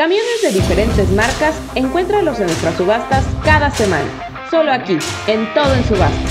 Camiones de diferentes marcas, encuéntralos en nuestras subastas cada semana. Solo aquí, en Todo en Subastas.